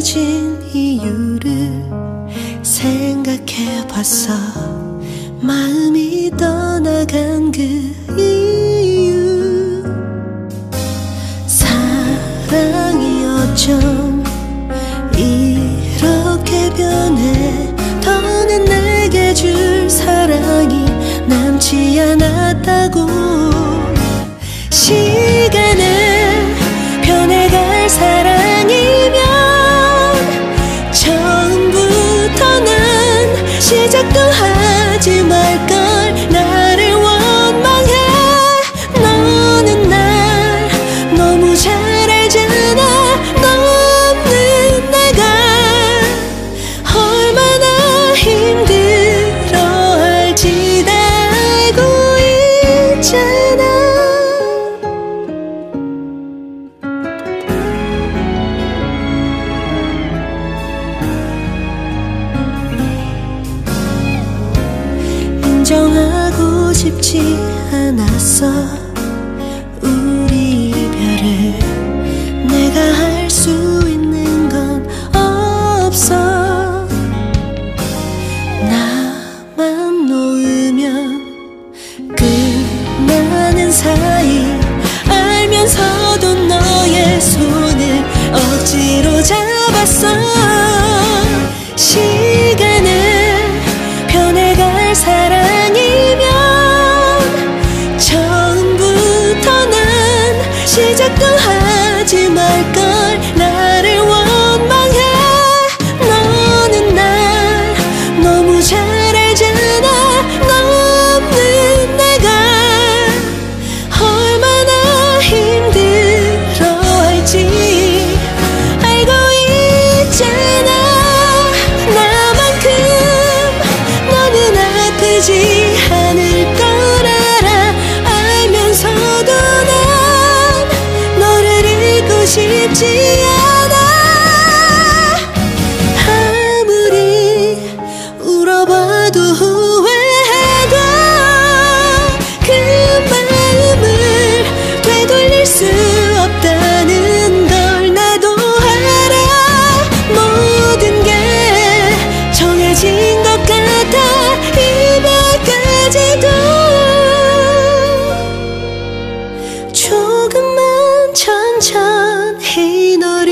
헤어진 이유를 생각해봤어. 마음이 떠나간 그 이유, 사랑이 어쩜 이렇게 변해. 더는 내게 줄 사랑이 남지 않았다고. 시간은 변해갈 사랑이면 처음부터 난 시작도 하지 말걸. 나를 원망해. 너는 날 너무 잘 알잖아. 너 없는 내가 얼마나 힘들어할지 다 알고 있잖아. 인정하고 싶지 않았어. 우리 이별을 내가 할 수 있는 건 없어. 나만 놓으면 끝나는 사이 알면서도 너의 손을 억지로 잡았어. 시간은 변해갈 사랑이면 처음부터 난 시작도 하지 말걸. 나를 원망해. 너는 날 너무 잘 알잖아. 너 없는 내가 얼마나 힘들어할지 알고 있잖아. 나만큼 너는 아프지 않을 걸 알아. 알면서도 난 너를 잃고 싶지 않아. 아무리 울어봐도 후회해도 그 마음을 되돌릴 수 없다는 걸 나도 알아. 모든 게 정해진 것 같아. 이별까지도 조금만 천천히 너를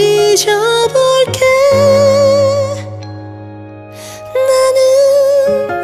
잊어볼게. 나는